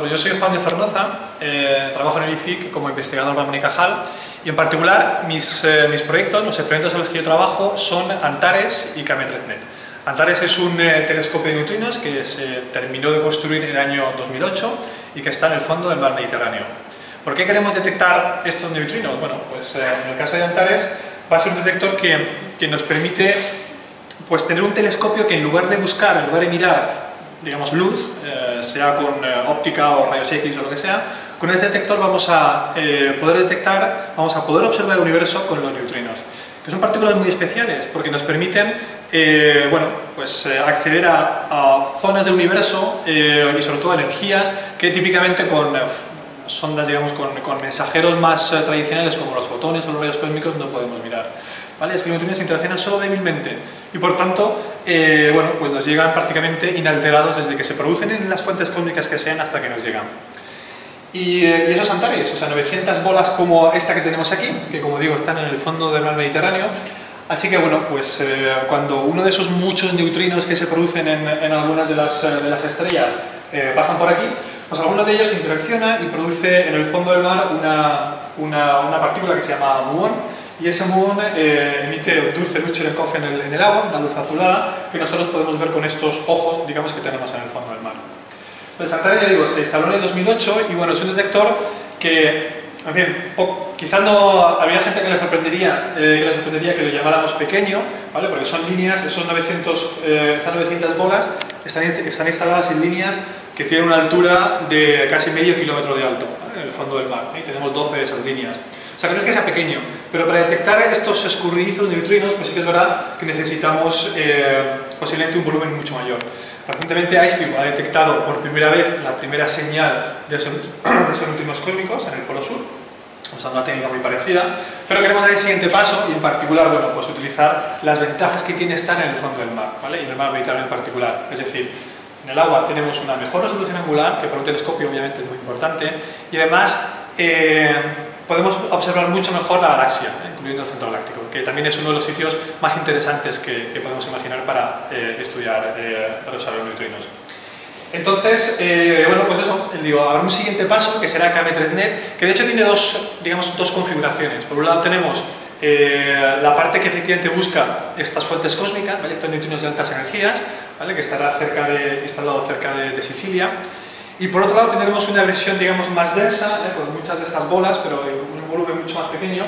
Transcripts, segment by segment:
pues yo soy Juan de Zornoza, trabajo en el IFIC como investigador Ramón y Cajal y en particular mis proyectos, los experimentos en los que yo trabajo son Antares y Km3Net. Antares es un telescopio de neutrinos que se terminó de construir en el año 2008 y que está en el fondo del mar Mediterráneo. ¿Por qué queremos detectar estos neutrinos? Bueno, pues en el caso de Antares va a ser un detector que nos permite pues, tener un telescopio que en lugar de buscar, en lugar de mirar digamos luz, sea con óptica o rayos X o lo que sea, con este detector vamos a poder detectar, vamos a poder observar el universo con los neutrinos, que son partículas muy especiales porque nos permiten bueno, pues, acceder a zonas del universo y sobre todo a energías que típicamente con sondas, digamos, con mensajeros más tradicionales como los fotones o los rayos cósmicos no podemos mirar. ¿Vale? Es que los neutrinos interaccionan solo débilmente y por tanto bueno, pues nos llegan prácticamente inalterados desde que se producen en las fuentes cósmicas que sean hasta que nos llegan. Y esos Antares, o sea, 900 bolas como esta que tenemos aquí, que como digo están en el fondo del mar Mediterráneo. Así que bueno, pues cuando uno de esos muchos neutrinos que se producen en algunas de las estrellas pasan por aquí, pues alguno de ellos interacciona y produce en el fondo del mar una partícula que se llama muón. Y ese muón emite dulce luz Cherenkov en el agua, una luz azulada, que nosotros podemos ver con estos ojos, digamos, que tenemos en el fondo del mar. Pues Antares, ya digo, se instaló en el 2008 y bueno, es un detector que, en fin, quizás no había gente que le sorprendería que lo llamáramos pequeño, ¿vale? Porque son líneas, esas 900 bolas están instaladas en líneas que tienen una altura de casi medio kilómetro de alto, ¿vale? En el fondo del mar, y tenemos 12 de esas líneas. O sea, que no es que sea pequeño, pero para detectar estos escurridizos neutrinos, pues sí que es verdad que necesitamos posiblemente un volumen mucho mayor. Recientemente IceCube ha detectado por primera vez la primera señal de esos neutrinos cósmicos en el Polo Sur, usando una técnica muy parecida, pero queremos dar el siguiente paso y en particular, bueno, pues utilizar las ventajas que tiene estar en el fondo del mar, ¿vale? Y en el mar Mediterráneo en particular. Es decir, en el agua tenemos una mejor resolución angular, que para un telescopio obviamente es muy importante, y además podemos observar mucho mejor la galaxia, incluyendo el centro galáctico, que también es uno de los sitios más interesantes que podemos imaginar para estudiar, para usar los neutrinos. Entonces, bueno, pues eso, digo, habrá un siguiente paso que será Km3Net, que de hecho tiene dos configuraciones. Por un lado tenemos la parte que efectivamente busca estas fuentes cósmicas, ¿vale? Estos neutrinos de altas energías, ¿vale? Que estará instalado cerca de Sicilia. Y por otro lado tendremos una versión, digamos, más densa, con muchas de estas bolas, pero en un volumen mucho más pequeño,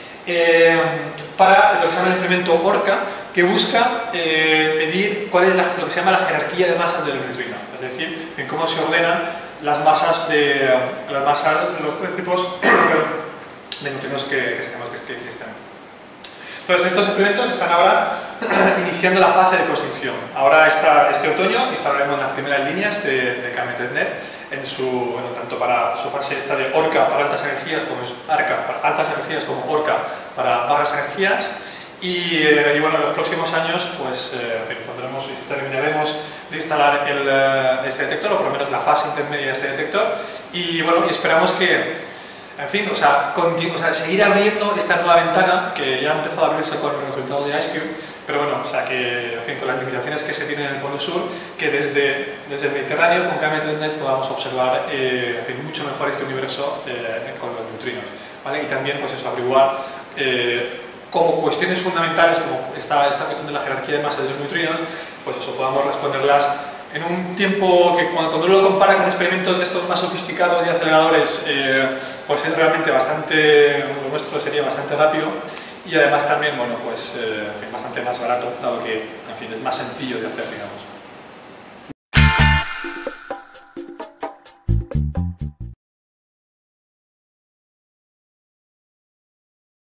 para lo que se llama el experimento ORCA, que busca medir cuál es lo que se llama la jerarquía de masas de los neutrinos, es decir, en cómo se ordenan las masas de los tres tipos de neutrinos que sabemos que existen. Entonces, estos experimentos están ahora iniciando la fase de construcción. Ahora, este otoño, instalaremos las primeras líneas de Km3Net, bueno, tanto para su fase esta de ORCA para altas energías, como ARCA para altas energías, como ORCA para bajas energías. Y bueno, en los próximos años, pues terminaremos de instalar este detector, o por lo menos la fase intermedia de este detector. Y bueno, y esperamos que, en fin, o sea, seguir abriendo esta nueva ventana que ya ha empezado a abrirse con los resultados de IceCube, pero bueno, o sea, que, en fin, con las limitaciones que se tienen en el Polo Sur, que desde el Mediterráneo con Km3Net podamos observar en fin, mucho mejor este universo con los neutrinos, ¿vale? Y también, pues eso, averiguar como cuestiones fundamentales, como esta cuestión de la jerarquía de masas de los neutrinos, pues eso, podamos responderlas en un tiempo que cuando uno lo compara con experimentos de estos más sofisticados y aceleradores, pues es realmente lo nuestro sería bastante rápido y además también, bueno, pues bastante más barato, dado que, en fin, es más sencillo de hacer, digamos.